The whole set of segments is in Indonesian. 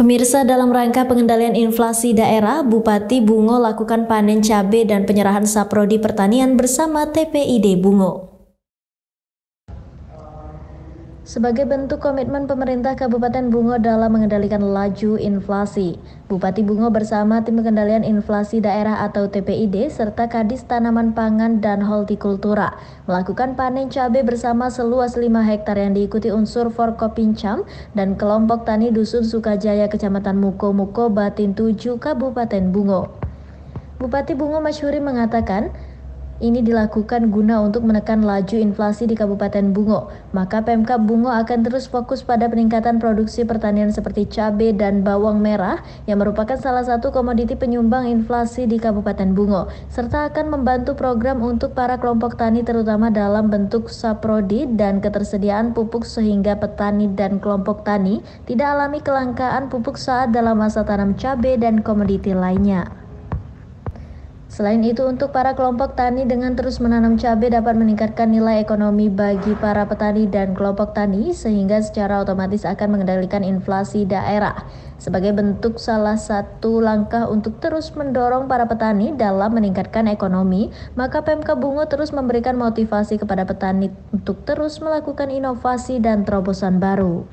Pemirsa, dalam rangka pengendalian inflasi daerah, Bupati Bungo lakukan panen cabai dan penyerahan Saprodi Pertanian bersama TPID Bungo. Sebagai bentuk komitmen pemerintah Kabupaten Bungo dalam mengendalikan laju inflasi, Bupati Bungo bersama Tim Pengendalian Inflasi Daerah atau TPID serta Kadis Tanaman Pangan dan Hortikultura melakukan panen cabai bersama seluas 5 hektar yang diikuti unsur Forkopincam dan kelompok tani Dusun Sukajaya Kecamatan Muko Batin 7 Kabupaten Bungo. Bupati Bungo Masyhuri mengatakan, ini dilakukan guna untuk menekan laju inflasi di Kabupaten Bungo. Maka Pemkab Bungo akan terus fokus pada peningkatan produksi pertanian seperti cabai dan bawang merah yang merupakan salah satu komoditi penyumbang inflasi di Kabupaten Bungo, serta akan membantu program untuk para kelompok tani terutama dalam bentuk saprodi dan ketersediaan pupuk sehingga petani dan kelompok tani tidak alami kelangkaan pupuk saat dalam masa tanam cabai dan komoditi lainnya. Selain itu, untuk para kelompok tani dengan terus menanam cabai dapat meningkatkan nilai ekonomi bagi para petani dan kelompok tani sehingga secara otomatis akan mengendalikan inflasi daerah. Sebagai bentuk salah satu langkah untuk terus mendorong para petani dalam meningkatkan ekonomi, maka Pemkab Bungo terus memberikan motivasi kepada petani untuk terus melakukan inovasi dan terobosan baru.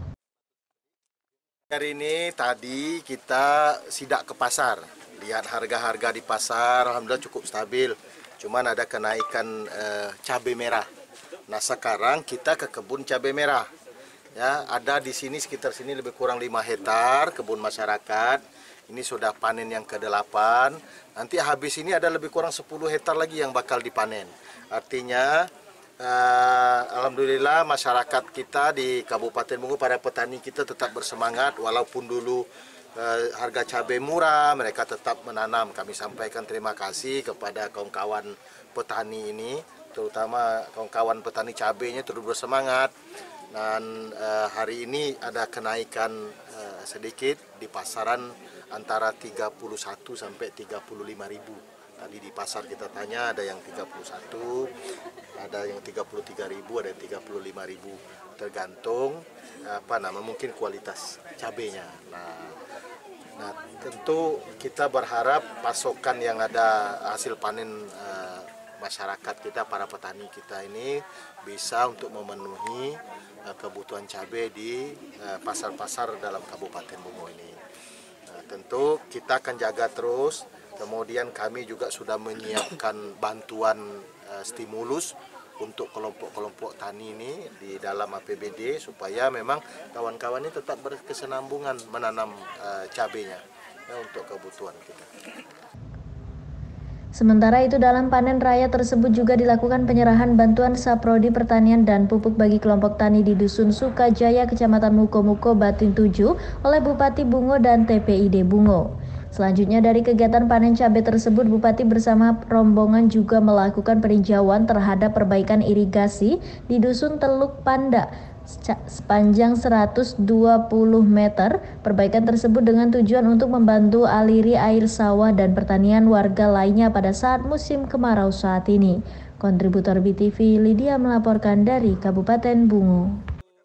Hari ini tadi kita sidak ke pasar. Lihat harga-harga di pasar, alhamdulillah cukup stabil. Cuman ada kenaikan cabai merah. Nah sekarang kita ke kebun cabai merah. Ya, ada di sini sekitar sini lebih kurang 5 hektar kebun masyarakat. Ini sudah panen yang ke-8. Nanti habis ini ada lebih kurang 10 hektar lagi yang bakal dipanen. Artinya alhamdulillah masyarakat kita di Kabupaten Bungo, para petani kita tetap bersemangat walaupun dulu harga cabai murah, mereka tetap menanam. Kami sampaikan terima kasih kepada kawan-kawan petani ini, terutama kawan-kawan petani cabainya terus bersemangat. Dan hari ini ada kenaikan sedikit di pasaran antara 31 sampai 35 ribu. Tadi di pasar kita tanya ada yang 31, ada yang 33 ribu, ada yang 35 ribu, tergantung mungkin kualitas cabainya. Nah, tentu kita berharap pasokan yang ada hasil panen masyarakat kita, para petani kita ini bisa untuk memenuhi kebutuhan cabai di pasar-pasar dalam Kabupaten Bungo ini. Nah, tentu kita akan jaga terus. Kemudian kami juga sudah menyiapkan bantuan stimulus untuk kelompok-kelompok tani ini di dalam APBD supaya memang kawan-kawan ini tetap berkesinambungan menanam cabainya untuk kebutuhan kita. Sementara itu dalam panen raya tersebut juga dilakukan penyerahan bantuan Saprodi Pertanian dan pupuk bagi kelompok tani di Dusun Sukajaya Kecamatan Muko Batin 7 oleh Bupati Bungo dan TPID Bungo. Selanjutnya dari kegiatan panen cabai tersebut, Bupati bersama rombongan juga melakukan peninjauan terhadap perbaikan irigasi di Dusun Teluk Panda sepanjang 120 meter. Perbaikan tersebut dengan tujuan untuk membantu aliri air sawah dan pertanian warga lainnya pada saat musim kemarau saat ini. Kontributor BTV Lydia melaporkan dari Kabupaten Bungo.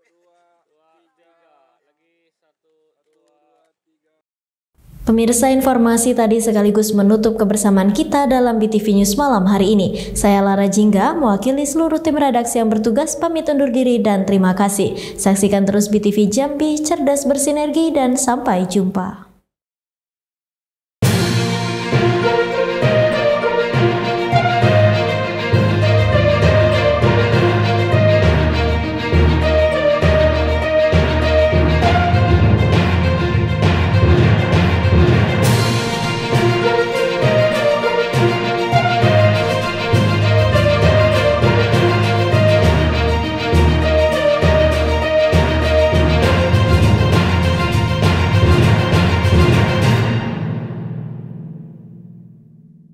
Pemirsa, informasi tadi sekaligus menutup kebersamaan kita dalam BTV News malam hari ini. Saya Lara Jingga, mewakili seluruh tim redaksi yang bertugas, pamit undur diri dan terima kasih. Saksikan terus BTV Jambi, cerdas bersinergi dan sampai jumpa.